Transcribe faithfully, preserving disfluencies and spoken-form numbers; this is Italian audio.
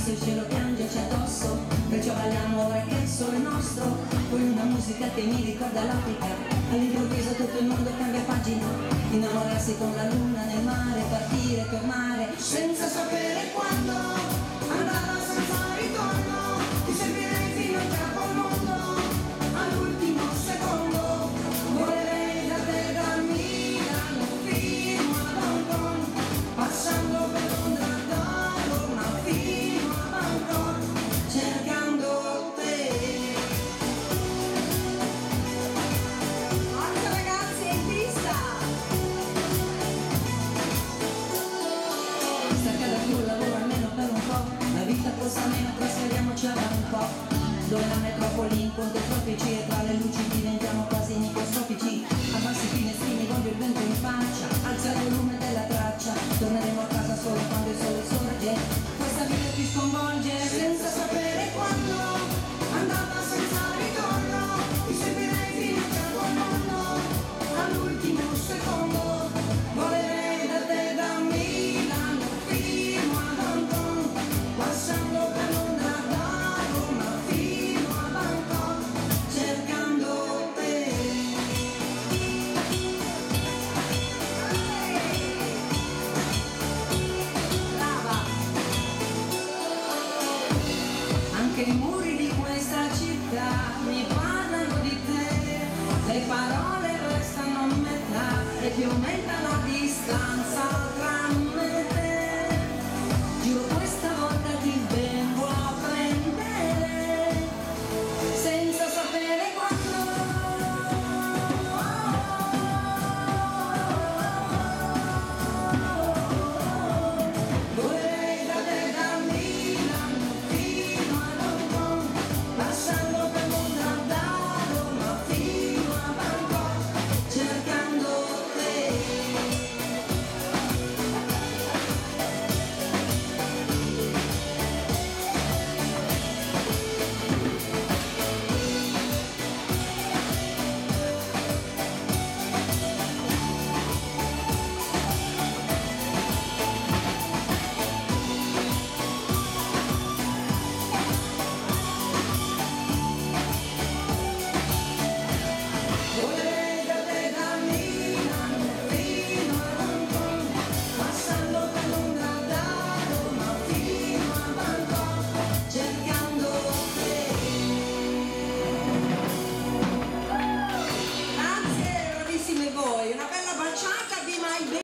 visto il cielo piangerci addosso, perciò balliamo ora che il sole è nostro. Poi una musica che mi ricorda l'Africa, all'improvviso tutto il mondo cambia pagina. Innamorarsi con la luna nel mare, partire, tornare, senza sapere quando, andata senza ritorno, ti servirei fino a capo al mondo, all'ultimo secondo, volerei da te da Milano fino ad Hong Kong, passando per Londra da Roma fino a Bangkok, cercando te. Forza ragazzi, è in pista! Staccata più il lavoro almeno per un po', la vita costa meno, trasferiamoci a Bangkok, dove la metropoli incontra i tropici e tra le luci diventiamo quasi microscopici. Abbassi i finestrini, voglio il vento in faccia, alza il volume della traccia, torneremo a casa solo quando il sole sorge, questa vita ti sconvolge, senza sapere quando, andata senza ritorno, ti servirei fino a capo al mondo, all'ultimo secondo, volerei da te da Milano fino ad Hong Kong, passando per Londra da Roma fino a Bangkok, cercando te. Brava! Anche i muri di questa città mi parlano di te, le parole restano a metà e più aumenta la distanza.